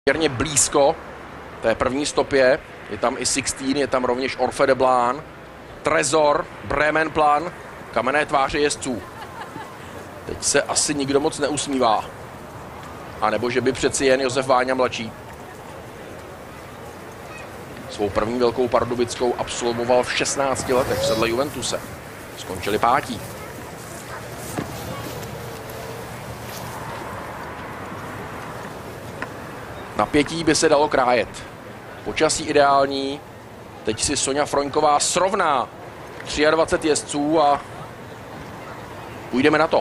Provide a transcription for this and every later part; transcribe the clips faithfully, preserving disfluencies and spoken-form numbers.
poměrně blízko té první stopě. Je tam i Sixteen, je tam rovněž Orfe de Blan, Trezor, Bremenplan, kamenné tváře jezdců. Teď se asi nikdo moc neusmívá. A nebo že by přeci jen Josef Váňa mladší svou první velkou pardubickou absolvoval v šestnácti letech v sedle Juventuse. Skončili pátí. Napětí by se dalo krájet. Počasí ideální. Teď si Soňa Froňková srovná dvacet tři jezdců a půjdeme na to.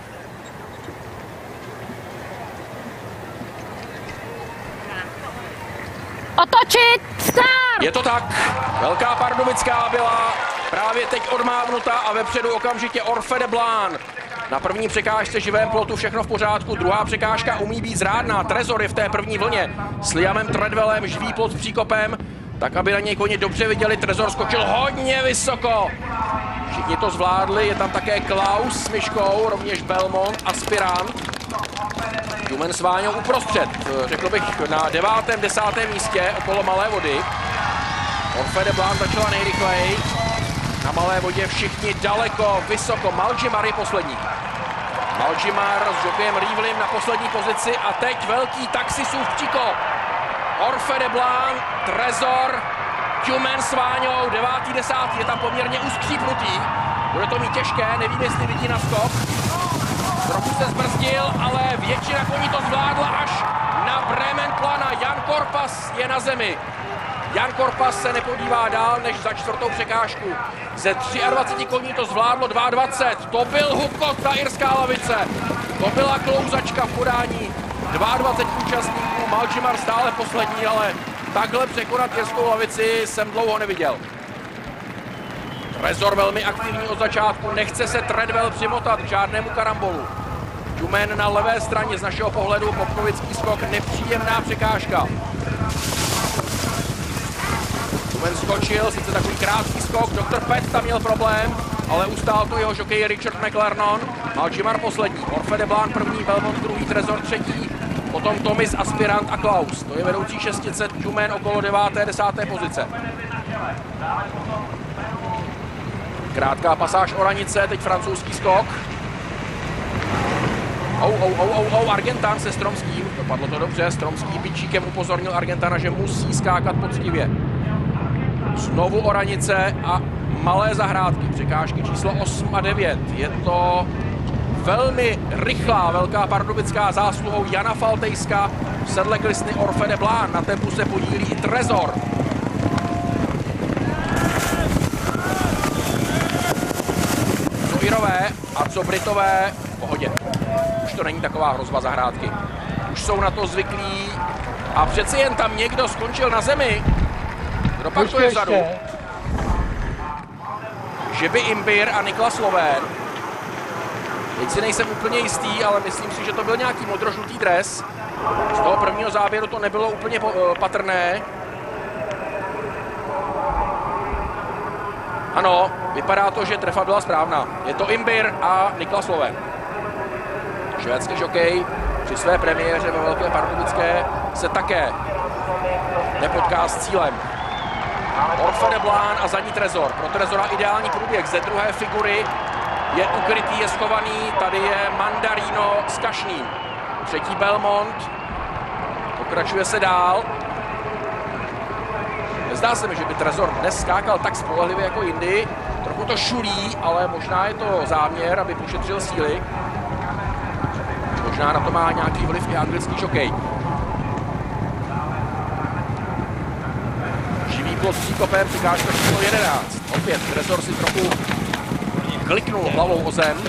Otočit! Start! Je to tak. Velká pardubická byla právě teď odmávnuta a vepředu okamžitě Orfe de Blan. Na první překážce živém plotu všechno v pořádku. Druhá překážka umí být zrádná. Trezor je v té první vlně. S Liamem Treadwellem živý plot s příkopem. Tak, aby na něj koni dobře viděli. Trezor skočil hodně vysoko. Všichni to zvládli. Je tam také Klaus s myškou, rovněž Belmont, Aspirant. Jumen s Váňou uprostřed. Řekl bych na devátém, desátém místě okolo Malé vody. Orfe de Blan začala nejrychleji. Na Malé vodě všichni daleko, vysoko. Maljimar je poslední. Maljimar s jokejem Rivlim na poslední pozici a teď velký taxisův příkop. Orfe de Blan, Trezor, Jumen s Váňou, devátý, desátý, je tam poměrně uskřípnutý. Bude to mít těžké, nevím, jestli vidí na skok. Trochu se zbrzdil, ale většina koní to zvládla až na Bremenplana. Jan Korpas je na zemi. Jan Korpas se nepodívá dál než za čtvrtou překážku. Ze dvaceti tří koní to zvládlo dvacet dva. To byl Hukot, ta irská lavice. To byla klouzačka v podání dvacet dva účastníků. Maljimar stále poslední, ale takhle překonat irskou lavici jsem dlouho neviděl. Trezor velmi aktivní od začátku, nechce se Treadwell přimotat k žádnému karambolu. Jumen na levé straně, z našeho pohledu popkovický skok, nepříjemná překážka. Jumen skočil, sice takový krátký skok, doktor Pett tam měl problém, ale ustál to jeho žokej Richard McLernon. Maljimar poslední, Orfe de Blan první, Belmont druhý, Trezor třetí, potom Tomis, Aspirant a Klaus. To je vedoucí šestice, Jumen okolo deváté, desáté pozice. Krátká pasáž Oranice, teď francouzský skok. Ou, ou, ou, ou, ou, Argentan se Stromským. Dopadlo to dobře, Stromský bičíkem upozornil Argentana, že musí skákat poctivě. Znovu Oranice a malé zahrádky, překážky číslo osm a devět. Je to velmi rychlá velká pardubická zásluhou Jana Faltejska v sedle Klisny Orfe de Blan. Na tempu se podílí i Trezor. Co Irové a co Britové, v pohodě. Už to není taková hrozba zahrádky. Už jsou na to zvyklí a přeci jen tam někdo skončil na zemi. Kdo pak to je vzadu? Žiby Imbir a Niklas Lovén. Teď si nejsem úplně jistý, ale myslím si, že to byl nějaký modrožlutý dres. Z toho prvního záběru to nebylo úplně patrné. Ano, vypadá to, že trefa byla správná. Je to Imbir a Niklas Lovén. Švédský žokej při své premiéře ve Velké Pardubické se také nepotká s cílem. Orfe de Blan a za ní Trezor. Pro Trezora ideální průběh. Ze druhé figury je ukrytý, je schovaný. Tady je Mandarino s Kašným. Třetí Belmont. Pokračuje se dál. Nezdá se mi, že by Trezor dnes skákal tak spolehlivě jako jindy. Trochu to šulí, ale možná je to záměr, aby pošetřil síly. Možná na to má nějaký vliv i anglický žokej. Živý plot s příkopem, překážka číslo jedenáct. Opět Trezor si trochu kliknul hlavou o zem.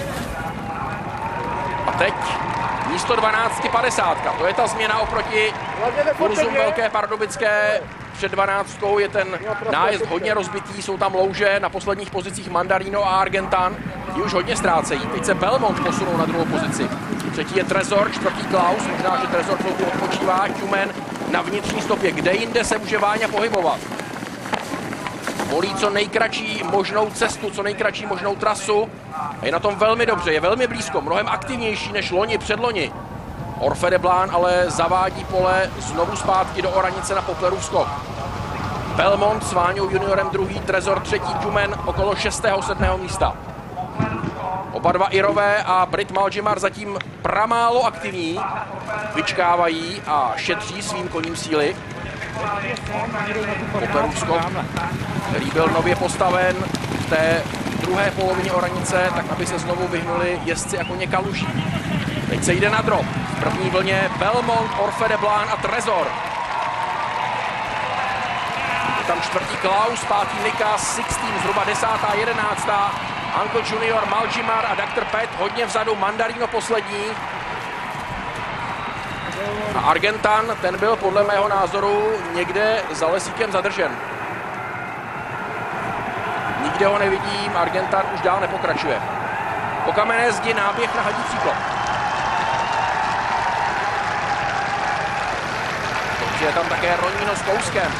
A teď místo dvanácti padesátka. To je ta změna oproti kurzům Velké Pardubické. Před dvanáctkou je ten nájezd hodně rozbitý, jsou tam louže, na posledních pozicích Mandarino a Argentan. Ti už hodně ztrácejí. Teď se Belmont posunou na druhou pozici. Třetí je Trezor, čtvrtý Klaus, možná, že Trezor chvilku odpočívá, Jumen na vnitřní stopě. Kde jinde se může Váňa pohybovat? Volí co nejkratší možnou cestu, co nejkratší možnou trasu. A je na tom velmi dobře, je velmi blízko, mnohem aktivnější než loni, předloni. Orfe de Blán ale zavádí pole znovu zpátky do oranice na Poplerův skok. Belmont s Váňou juniorem druhý, Trezor třetí, Dumen okolo šestého sedmého místa. Oba dva Irové a Brit Maljimar zatím pramálo aktivní, vyčkávají a šetří svým koním síly. Poplerův skok, který byl nově postaven v té druhé polovině oranice, tak aby se znovu vyhnuli jezdci jako něka luží. Teď se jde na drop. V první vlně Belmont, Orfe de Blán a Trezor. Je tam čtvrtý Klaus, pátý Nika, Sixteen, zhruba desátá, jedenáctá. Uncle Junior, Maljimar a doktor Pet hodně vzadu, Mandarino poslední. A Argentan, ten byl podle mého názoru někde za lesíkem zadržen. Nikde ho nevidím, Argentan už dál nepokračuje. Po kamenné zdi náběh na hadí příklop. Takže je tam také Ronino s kouskem.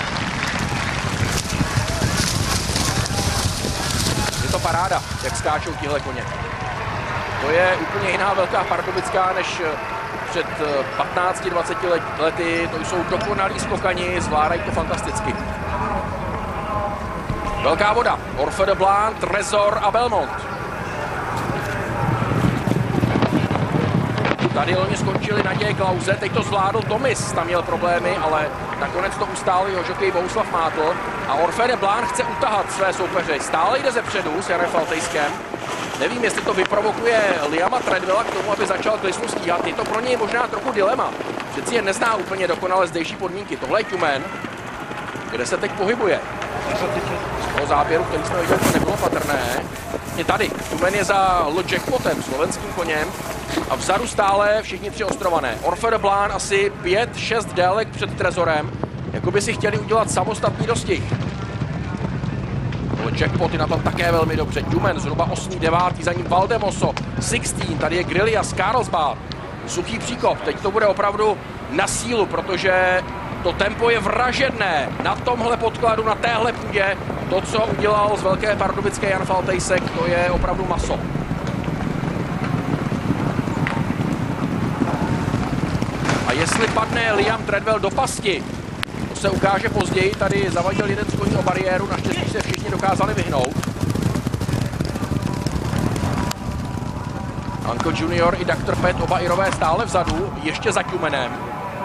Je to paráda, jak skáčou tihle koně. To je úplně jiná velká pardubická než před patnácti dvaceti lety. To jsou dokonalí skokani, zvládají to fantasticky. Velká voda. Orfe de Blán, Trezor a Belmont. Tady loni skončili naděje Klause, teď to zvládl Tomis, tam měl problémy, ale nakonec to ustál jeho žokej Bohuslav Mátl. A Orfe de Blán chce utahat své soupeře. Stále jde zepředu s Janem Faltejskem. Nevím, jestli to vyprovokuje Liama Treadwella k tomu, aby začal Klisnu stíhat. Je to pro něj možná trochu dilema. Přeci je nezná úplně dokonale zdejší podmínky. Tohle je Tumen, kde se teď pohybuje. Z toho záběru, který jsme viděli, to nebylo patrné. Je tady. Tumen je za L Jackpotem, slovenským koněm. A vzadu stále všichni tři ostrované. Orfe de Blán asi pět šest délek před Trezorem. Jako by si chtěli udělat samostatný dostih. Jackpot je na tom také velmi dobře. Dumen zhruba osmý devátý, za ním Valdemoso. Sixteen, tady je Grillia z Karlsbad. Suchý příkop, teď to bude opravdu na sílu, protože to tempo je vražedné. Na tomhle podkladu, na téhle půdě, to, co udělal z Velké Pardubické Jan Faltejsek, to je opravdu maso. A jestli padne Liam Treadwell do pasti, to se ukáže později. Tady zavadil jeden z koní o bariéru, naštěstí se všichni dokázali vyhnout. Uncle Junior i doktor Pet, oba Irové stále vzadu, ještě za Tumenem.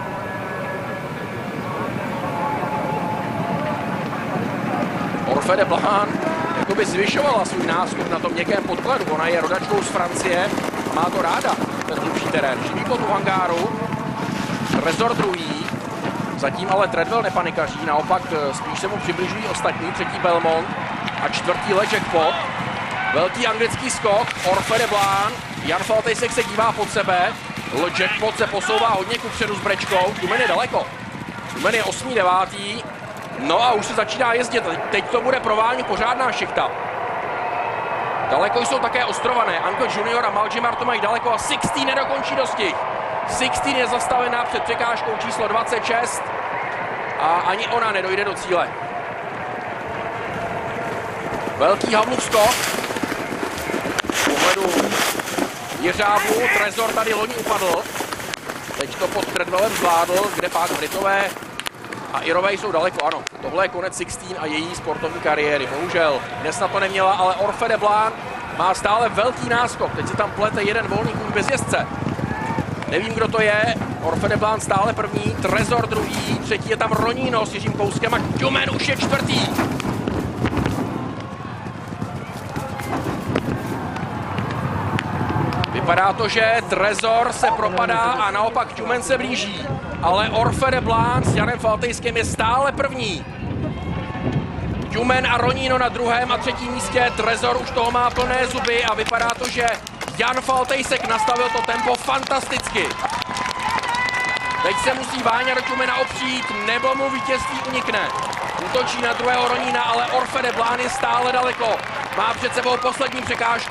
Orfe de Blán jakoby zvyšovala svůj nástup na tom měkkém podkladu. Ona je rodačkou z Francie a má to ráda, ten hlubší terén. Živý pot u hangáru. Trezor druhý. Zatím ale Treadwell nepanikaří, naopak spíš se mu přibližují ostatní. Třetí Belmont a čtvrtý Le Jackpot. Velký anglický skok, Orfe de Blán. Jan Faltejsek se dívá pod sebe. Le Jackpot se posouvá hodně kupředu s brečkou. Tumen je daleko. Tumen je osmý devátý. No a už se začíná jezdit. Teď to bude pro Váňu pořádná šichta. Daleko jsou také ostrované. Uncle Junior a Maljimar to mají daleko a Sixteen nedokončí dostih. Sixteen je zastavená před překážkou číslo dvacet šest a ani ona nedojde do cíle. Velký Havlův skok. V pohledu jeřábu. Trezor tady loni upadl. Teď to pod Treadwellem zvládl, kde pak Britové a Irové jsou daleko. Ano, tohle je konec Sixteen a její sportovní kariéry. Bohužel dnes na to neměla, ale Orfe de Blán má stále velký náskok. Teď se tam plete jeden volný kůň bez jezdce. Nevím, kdo to je. Orfe de Blán stále první, Trezor druhý, třetí je tam Ronino s Jiřím Kouskem a Dumen už je čtvrtý. Vypadá to, že Trezor se propadá a naopak Dumen se blíží. Ale Orfe de Blán s Janem Faltejskem je stále první. Dumen a Ronino na druhém a třetím místě. Trezor už toho má plné zuby a vypadá to, že Jan Faltejsek nastavil to tempo fantasticky. Teď se musí Váňa do Tumena opřít, nebo mu vítězství unikne. Útočí na druhého Ronina, ale Orfe de Blán je stále daleko. Má před sebou poslední překážku.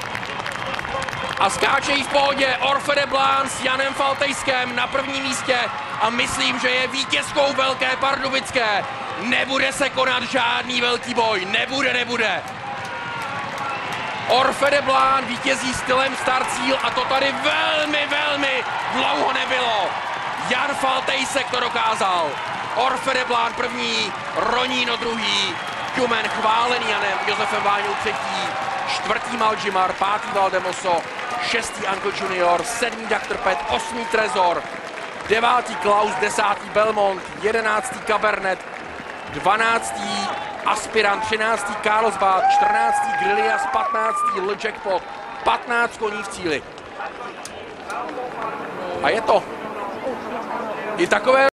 A skáče jí v pohodě Orfe de Blán s Janem Faltejskem na prvním místě a myslím, že je vítězkou Velké Pardubické. Nebude se konat žádný velký boj, nebude, nebude. Orfe de Blán vítězí stylem start-cíl a to tady velmi, velmi dlouho nebylo. Jan Faltejsek to dokázal. Orfe de Blán první, Ronino druhý, Kumen chválený Janem, Josefem Váňou třetí, čtvrtý Malžimar, pátý Valdemoso, šestý Anko Junior, sedmý doktor Pet, osmý Trezor, devátý Klaus, desátý Belmont, jedenáctý Cabernet, dvanáctý Aspirant, třináctý Carlsbad, čtrnáctý Grillias, patnáctý L Jackpot, patnáct koní v cíli. A je to. I takové